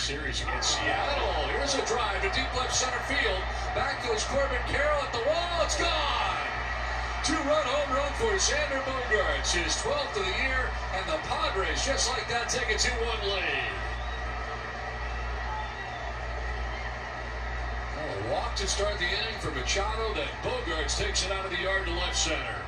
series against Seattle. Here's a drive to deep left center field. Back goes Corbin Carroll at the wall. It's gone. Two-run home run for Xander Bogaerts, his 12th of the year, and the Padres, just like that, take a 2-1 lead. A walk to start the inning for Machado, then Bogaerts takes it out of the yard to left center.